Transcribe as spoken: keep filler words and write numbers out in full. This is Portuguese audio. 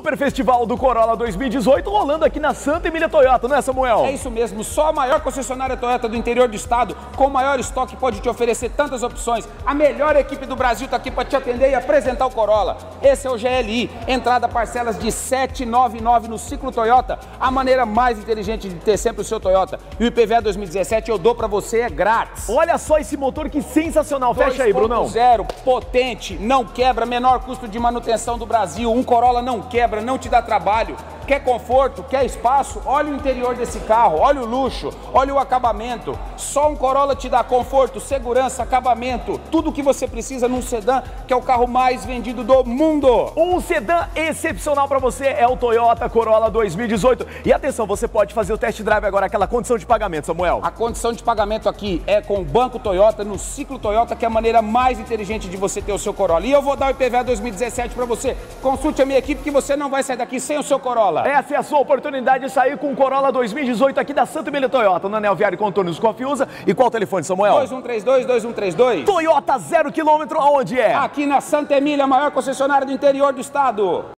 Super Festival do Corolla dois mil e dezoito rolando aqui na Santa Emília Toyota, não é, Samuel? É isso mesmo, só a maior concessionária Toyota do interior do estado, com o maior estoque, pode te oferecer tantas opções. A melhor equipe do Brasil está aqui para te atender e apresentar o Corolla. Esse é o G L I, entrada parcelas de sete nove nove no ciclo Toyota, a maneira mais inteligente de ter sempre o seu Toyota. E o I P V A dois mil e dezessete eu dou para você, é grátis. Olha só esse motor que sensacional, fecha aí, Brunão. zero, potente, não quebra, menor custo de manutenção do Brasil. Um Corolla não quebra, não te dá trabalho. Quer conforto, quer espaço? Olha o interior desse carro, olha o luxo, olha o acabamento. Só um Corolla te dá conforto, segurança, acabamento, tudo o que você precisa num sedã, que é o carro mais vendido do mundo. Um sedã excepcional para você é o Toyota Corolla dois mil e dezoito. E atenção, você pode fazer o test drive agora, aquela condição de pagamento, Samuel. A condição de pagamento aqui é com o Banco Toyota, no ciclo Toyota, que é a maneira mais inteligente de você ter o seu Corolla. E eu vou dar o I P V A dois mil e dezessete para você. Consulte a minha equipe que você não vai sair daqui sem o seu Corolla. Essa é a sua oportunidade de sair com o Corolla dois mil e dezoito aqui da Santa Emília Toyota, no Anel Viário Contornos Confiusa. E qual o telefone, Samuel? dois um três dois, dois um três dois. Toyota zero quilômetro, aonde é? Aqui na Santa Emília, a maior concessionária do interior do estado.